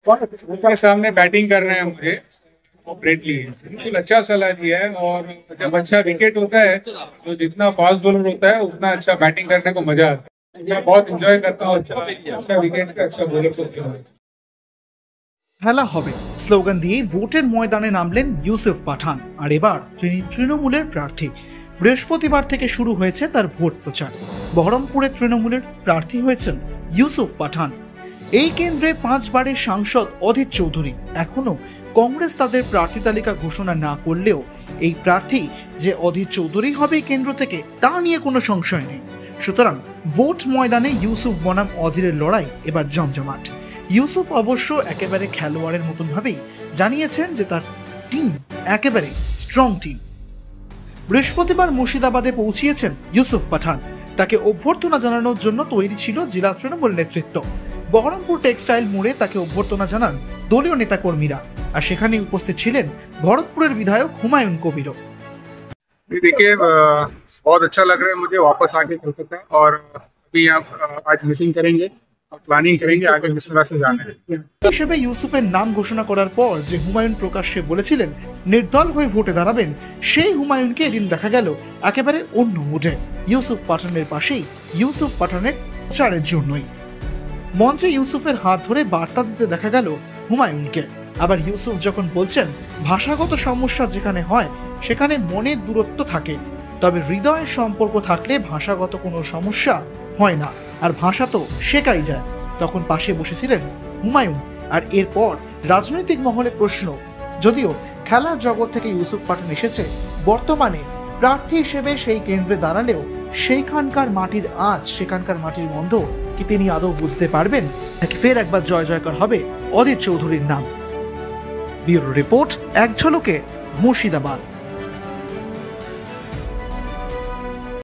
उनके सामने बैटिंग कर रहे हैं मुझे ऑपरेटली बिल्कुल अच्छा सलाह दिया है। और जब अच्छा विकेट होता है तो जितना फास्ट बॉलर होता है उतना अच्छा बैटिंग करने को मजा आता है। मैं बहुत एंजॉय करता हूँ अच्छा विकेट का अच्छा बॉलर को খেলা হবে স্লোগান দিয়ে ভোটের ময়দানে নামলেন ইউসুফ পাঠান। আর এবার তিনি তৃণমূলের প্রার্থী। বৃহস্পতিবার থেকে শুরু হয়েছে তার ভোট প্রচার। বহরমপুরে তৃণমূলের প্রার্থী হয়েছেন ইউসুফ পাঠান। এই কেন্দ্রে 5 বারের সাংসদ অধীর চৌধুরী। এখনো কংগ্রেস তাদের প্রার্থী তালিকা ঘোষণা না করলেও এই প্রার্থী যে অধীর চৌধুরী হবে কেন্দ্র থেকে তা নিয়ে কোনো সংশয় নেই। সুতরাং ভোট ময়দানে ইউসুফ বনাম অধীরের লড়াই এবার জমজমাট। ইউসুফ অবশ্য একেবারে খেলোয়াড়ের মতন ভাবেই জানিয়েছেন যে তার টিম একেবারে স্ট্রং টিম। বৃহস্পতিবার মুর্শিদাবাদে পৌঁছিয়েছেন ইউসুফ পাঠান। তাকে অভ্যর্থনা জানানোর জন্য তৈরি ছিল জেলা তৃণমূল নেতৃত্ব। বহরমপুর টেক্সটাইল মোড়ে তাকে অভ্যর্থনা জানান দলীয় নেতাকর্মীরা। আর সেখানে উপস্থিত ছিলেন ভরতপুরের বিধায়ক হুমায়ুন কবিরও। देखिए बहुत अच्छा लग रहा है मुझे वापस आके कोलकाता। और अभी आप आज मीटिंग करेंगे और प्लानिंग करेंगे आगे किस तरह से जाना है। হিসেবে ইউসুফের নাম ঘোষণা করার পর যে হুমায়ুন প্রকাশ্যে বলেছিলেন নির্দল হয়ে ভোটে দাঁড়াবেন, সেই হুমায়ুনকে এদিন দেখা গেল একেবারে অন্য মুডে। ইউসুফ পাঠানের পাশেই ইউসুফ পাঠানের প্রচারের জন্যই মঞ্চে ইউসুফের হাত ধরে বার্তা দিতে দেখা গেল হুমায়ুনকে। আবার ইউসুফ যখন বলছেন ভাষাগত সমস্যা যেখানে হয় সেখানে মনের দূরত্ব থাকে, তবে হৃদয়ের সম্পর্ক থাকলে ভাষাগত কোনো সমস্যা হয় না, আর ভাষা তো শেখাই যায়, তখন পাশে বসেছিলেন হুমায়ুন। আর এরপর রাজনৈতিক মহলে প্রশ্ন, যদিও খেলার জগৎ থেকে ইউসুফ পাঠান এসেছে, বর্তমানে প্রার্থী হিসেবে সেই কেন্দ্রে দাঁড়ালেও সেইখানকার মাটির আঁচ, সেখানকার মাটির গন্ধ কি তিনি আদৌ বুঝতে পারবেন, নাকি ফের একবার জয় জয়কার হবে অধীর চৌধুরীর নাম? ব্যুরো রিপোর্ট, এক ঝলকে মুর্শিদাবাদ।